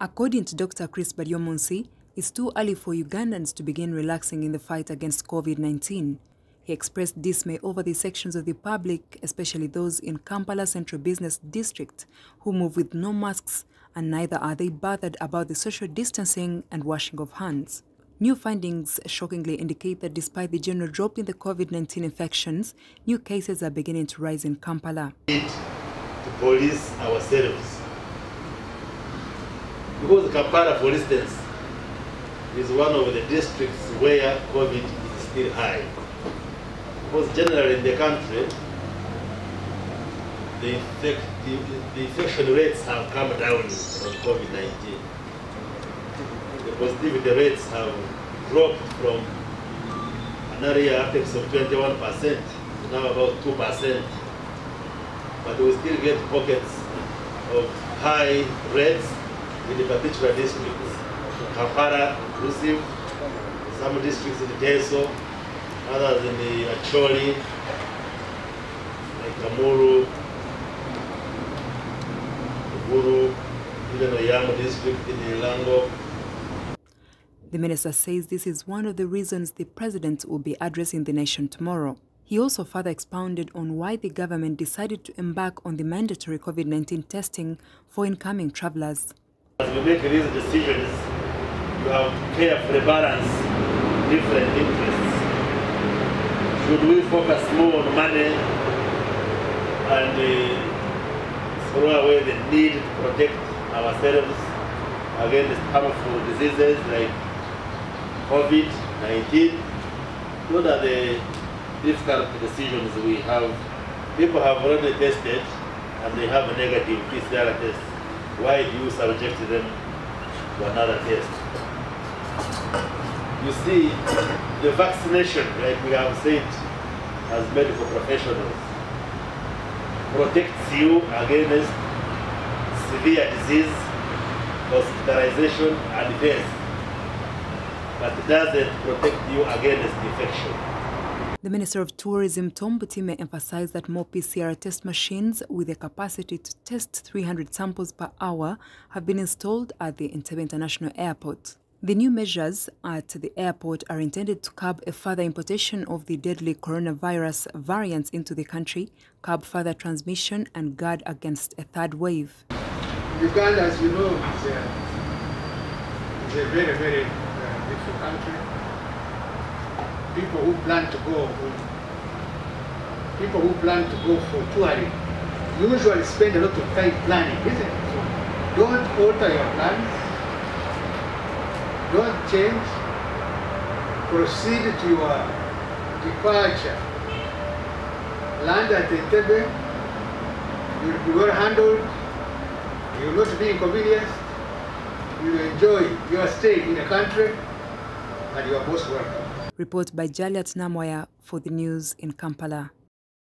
According to Dr. Chris Baryomunsi, it's too early for Ugandans to begin relaxing in the fight against COVID-19. He expressed dismay over the sections of the public, especially those in Kampala Central Business District, who move with no masks, and neither are they bothered about the social distancing and washing of hands. New findings shockingly indicate that despite the general drop in the COVID-19 infections, new cases are beginning to rise in Kampala. We need to police ourselves. Because Kampala, for instance, is one of the districts where COVID is still high. Because generally in the country, the infection rates have come down on COVID-19. The positivity rates have dropped from an area apex of 21% to now about 2%. But we still get pockets of high rates in the particular districts. Kampala, inclusive, some districts in Teso, others in the Acholi, like Kamuru, Guru, even Oyamo district in Ilango. The minister says this is one of the reasons the president will be addressing the nation tomorrow. He also further expounded on why the government decided to embark on the mandatory COVID-19 testing for incoming travelers. As we make these decisions, you have to carefully balance different interests. Should we focus more on money and throw away the need to protect ourselves against harmful diseases like COVID-19? Those are the difficult decisions we have. People have already tested and they have a negative PCR test. Why do you subject them to another test? You see, the vaccination, like we have said as medical professionals, protects you against severe disease, hospitalization, and death, but it doesn't protect you against infection. The Minister of Tourism, Tom Butime, emphasized that more PCR test machines with the capacity to test 300 samples per hour have been installed at the Entebbe International Airport. The new measures at the airport are intended to curb a further importation of the deadly coronavirus variants into the country, curb further transmission, and guard against a third wave. Uganda, as you know, is a very, very beautiful country. People who plan to go for touring usually spend a lot of time planning, isn't it? So don't alter your plans. Don't change. Proceed to your departure. Land at Entebbe. You will be well handled. You will not be inconvenienced. You will enjoy your stay in the country, and you are most welcome. Report by Jaliat Namwaya for the news in Kampala.